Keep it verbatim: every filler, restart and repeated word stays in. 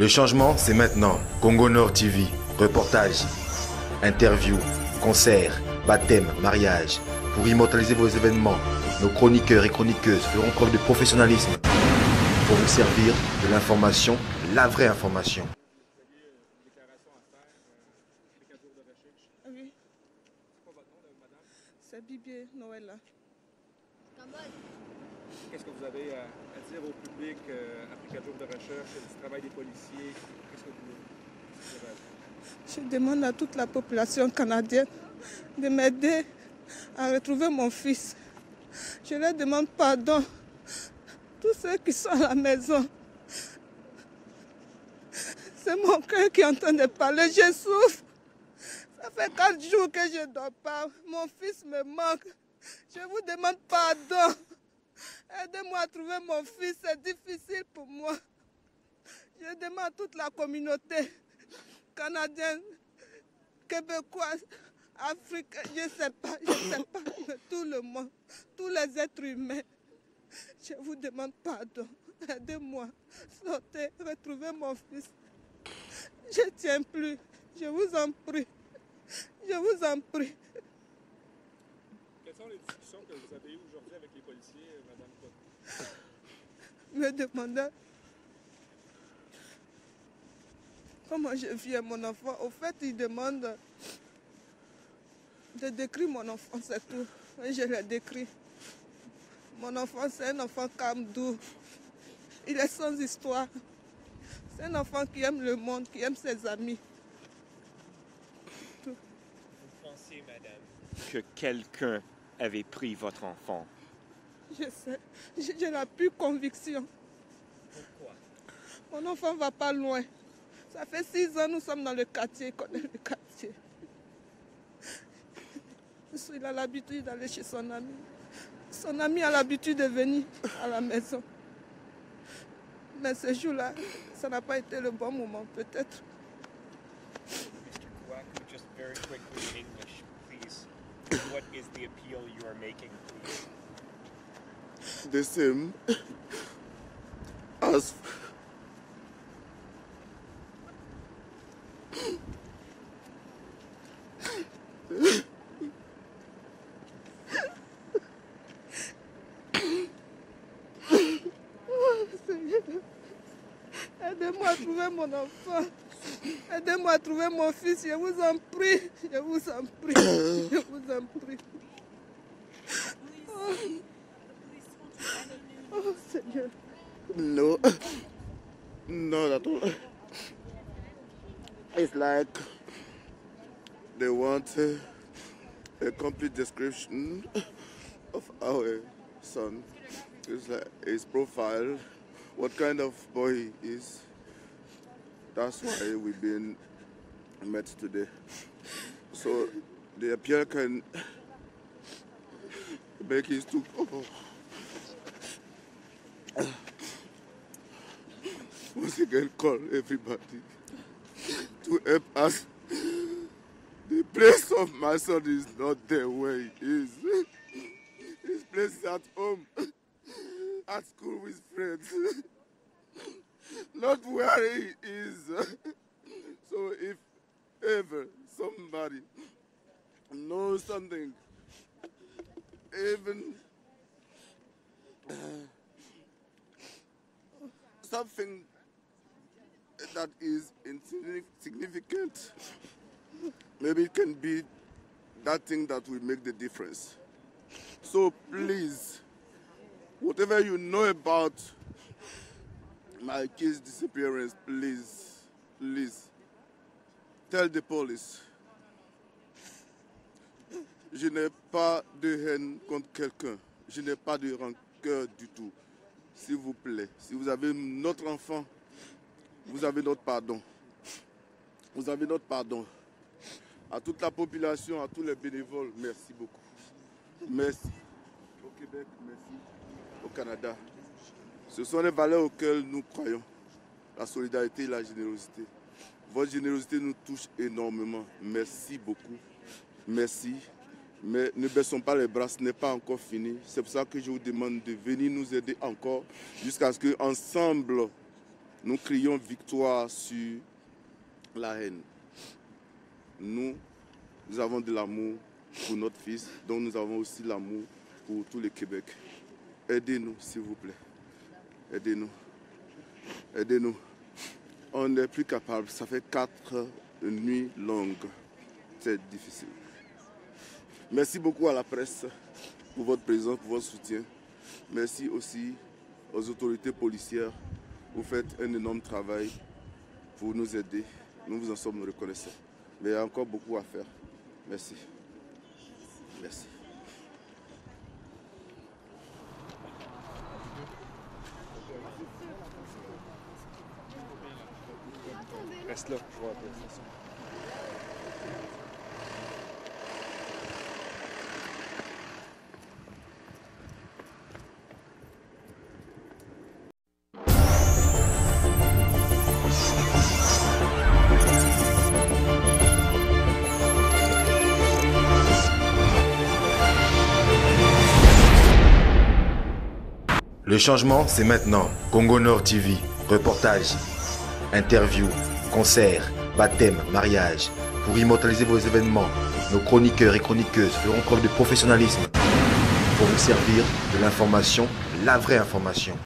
Le changement, c'est maintenant. Congo Nord T V. Reportages, interviews, concerts, baptêmes, mariages. Pour immortaliser vos événements, nos chroniqueurs et chroniqueuses feront preuve de professionnalisme pour vous servir de l'information, la vraie information. Oui. C'est Bibié Noël. Qu'est-ce que vous avez à, à dire au public euh, après quatre jours de recherche, du travail des policiers? Qu'est-ce que vous voulez? Je demande à toute la population canadienne de m'aider à retrouver mon fils. Je leur demande pardon. Tous ceux qui sont à la maison. C'est mon cœur qui est en train de parler. Je souffre. Ça fait quatre jours que je ne dors pas. Mon fils me manque. Je vous demande pardon. Aidez-moi à trouver mon fils. C'est difficile pour moi. Je demande à toute la communauté canadienne, québécoise, africaine, je ne sais pas, je ne sais pas, mais tout le monde, tous les êtres humains. Je vous demande pardon. Aidez-moi. Sortez, retrouvez mon fils. Je ne tiens plus. Je vous en prie. Je vous en prie. Quelles sont les discussions que vous avez eues aujourd'hui avec les policiers, Madame Potter? Me demandez comment je vis à mon enfant. Au fait, il demande de décrire mon enfant, c'est tout. Et je le décris. Mon enfant, c'est un enfant calme, doux. Il est sans histoire. C'est un enfant qui aime le monde, qui aime ses amis. Tout. Vous pensez, madame, que quelqu'un avait pris votre enfant? Je sais. J'ai la pure conviction. Pourquoi? Mon enfant ne va pas loin. Ça fait six ans, nous sommes dans le quartier, il connaît le quartier. Il a l'habitude d'aller chez son ami. Son ami a l'habitude de venir à la maison. Mais ce jour-là, ça n'a pas été le bon moment, peut-être. mister Kwaku, just very quickly in English, please. What is the appeal you are making, please? The same as Aidez-moi à trouver mon enfant. Aidez-moi à trouver mon fils. Je vous en prie. Je vous en prie. Je vous en prie. Oh, oh Seigneur. no, not at all. It's like they want a, a complete description of our son. It's like his profile, what kind of boy he is. That's why we've been met today. So the appeal can make his to oh. Once again call everybody to help us. The place of my son is not there where he is. His place is at home, at school with friends, not where he is. So if ever somebody knows something, even uh, something that is insignificant, maybe it can be that thing that will make the difference. So please, whatever you know about my kid's disappearance, please, please, tell the police. Je n'ai pas de haine contre quelqu'un. Je n'ai pas de rancœur du tout. S'il vous plaît, si vous avez notre enfant, vous avez notre pardon. Vous avez notre pardon. À toute la population, à tous les bénévoles, merci beaucoup. Merci. Au Québec, merci. Au Canada. Ce sont les valeurs auxquelles nous croyons. La solidarité et la générosité. Votre générosité nous touche énormément. Merci beaucoup. Merci. Mais ne baissons pas les bras, ce n'est pas encore fini. C'est pour ça que je vous demande de venir nous aider encore jusqu'à ce qu'ensemble, Nous crions victoire sur la haine. Nous, nous avons de l'amour pour notre fils, donc nous avons aussi l'amour pour tout le Québec. Aidez-nous, s'il vous plaît. Aidez-nous. Aidez-nous. On n'est plus capable. Ça fait quatre nuits longues. C'est difficile. Merci beaucoup à la presse pour votre présence, pour votre soutien. Merci aussi aux autorités policières. Vous faites un énorme travail pour nous aider. Nous vous en sommes reconnaissants. Mais il y a encore beaucoup à faire. Merci. Merci. Reste là, je vois un peu. Le changement, c'est maintenant. Congo Nord T V, reportages, interviews, concerts, baptêmes, mariages. Pour immortaliser vos événements, nos chroniqueurs et chroniqueuses feront preuve de professionnalisme pour vous servir de l'information, la vraie information.